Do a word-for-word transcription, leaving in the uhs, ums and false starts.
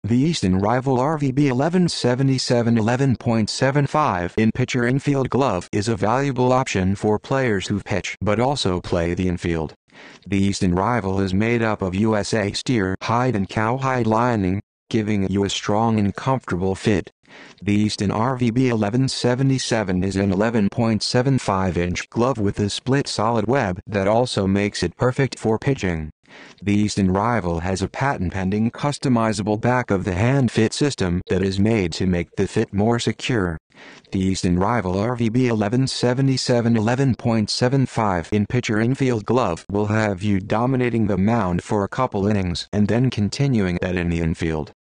The Easton Rival R V B eleven seventy-seven eleven point seven five in pitcher infield glove is a valuable option for players who pitch but also play the infield. The Easton Rival is made up of U S A steer hide and cowhide lining, giving you a strong and comfortable fit. The Easton R V B eleven seventy-seven is an eleven point seven five inch glove with a split solid web that also makes it perfect for pitching. The Easton Rival has a patent-pending customizable back-of-the-hand fit system that is made to make the fit more secure. The Easton Rival R V B eleven seventy-seven eleven point seven five in pitcher infield glove will have you dominating the mound for a couple innings and then continuing that in the infield.